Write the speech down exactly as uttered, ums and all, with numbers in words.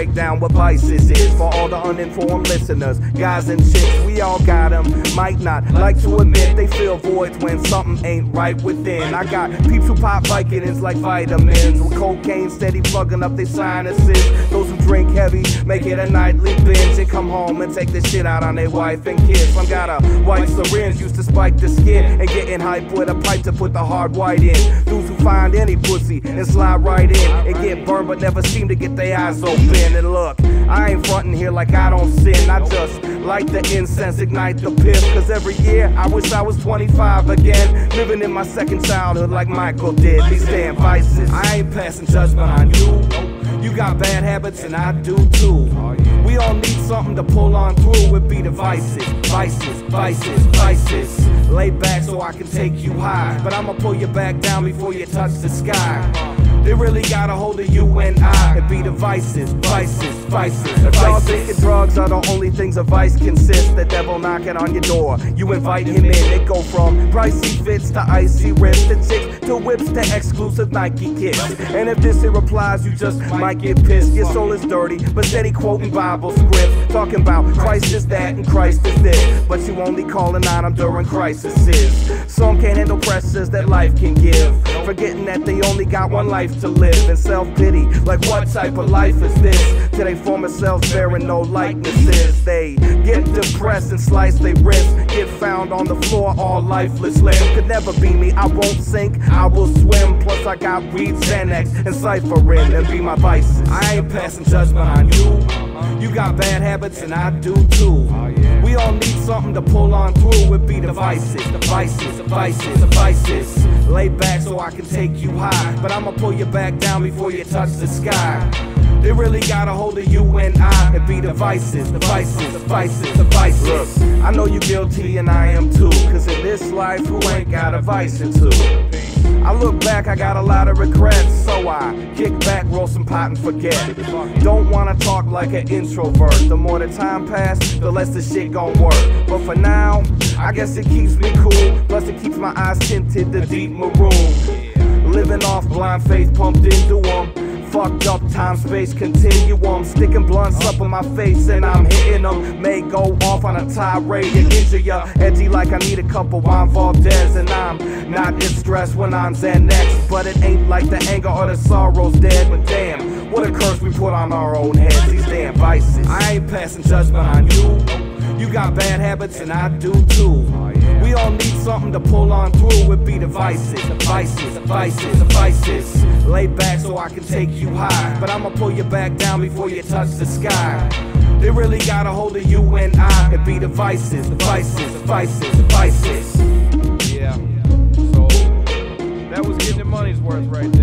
break down what vices is for all the uninformed listeners. Guys and chicks, we all got them. Might not like to admit they feel voids when something ain't right within. I got peeps who pop Vicodins like vitamins, with cocaine steady plugging up their sinuses. Those who drink heavy make it a nightly binge and come home and take the shit out on their wife and kids. Some got a white syringe used to spike the skin and getting hype with a pipe to put the hard white in. Those who find any pussy and slide right in and get burned but never seem to get their eyes open. And look, I ain't frontin' here like I don't sin. I just light the incense, ignite the piff, cause every year I wish I was twenty-five again, living in my second childhood like Michael did. These damn vices, I ain't passing judgment on you. You got bad habits and I do too. We all need something to pull on through. It be the vices, vices, vices, vices. Lay back so I can take you high, but I'ma pull you back down before you touch the sky. They really got a hold of you and I. It be the vices, vices, vices. If y'all thinking drugs are the only things a vice consists, the devil knocking on your door, you invite him in. It go from pricey fits to icy wrists, to chicks to whips to exclusive Nike kicks. And if this here applies, you just might get pissed. Your soul is dirty, but steady quoting Bible scripts, talking about Christ is that and Christ is this, but you only calling on him during crises. Some can't handle pressures that life can give, forgetting that they only got one life to live, and self-pity, like what type of life is this? Till they form themselves bearing no likenesses. They get depressed and slice their wrists, get found on the floor all lifeless limbs. Could never be me, I won't sink, I will swim. Plus I got weed, Xanax, and Cypherin, and be my vices. I ain't passing judgment on you. You got bad habits and I do too. We all need something to pull on through. It be the vices, the vices, the vices, the vices. Lay back so I can take you high, but I'ma pull you back down before you touch the sky. They really got a hold of you and I. It be the vices, the vices, the vices, the vices. Look, I know you guilty and I am too, cause in this life who ain't got a vice or two? I look back, I got a lot of regrets, so I kick back, roll some pot and forget. Don't wanna talk like an introvert. The more the time pass, the less the shit gon' work. But for now, I guess it keeps me cool. Plus it keeps my eyes tinted the deep maroon. Living off blind faith pumped into them. Fucked up time, space, continuum. Sticking blunts up in my face and I'm hitting them. May go off on a tirade and injure ya. Edgy like I need a couple Juan Valdez. And I'm not as stressed when I'm Xanax, but it ain't like the anger or the sorrow's dead. But damn, what a curse we put on our own heads. These damn vices, I ain't passing judgment on you. You got bad habits and I do too. We all need something to pull on through. It be the vices, the vices, the vices, the vices. Lay back so I can take you high, but I'ma pull you back down before you touch the sky. They really got a hold of you and I. It be the vices, the vices, the vices, the vices. Yeah, so that was getting your money's worth right